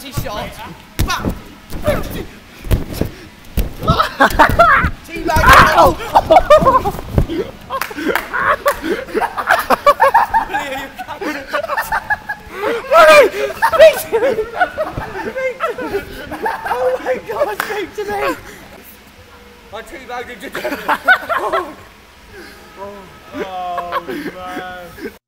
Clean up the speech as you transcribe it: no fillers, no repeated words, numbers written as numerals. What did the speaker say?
body shot. Bam! Teabag! Oh my God, speak to me! I teabagged him to death. Oh man.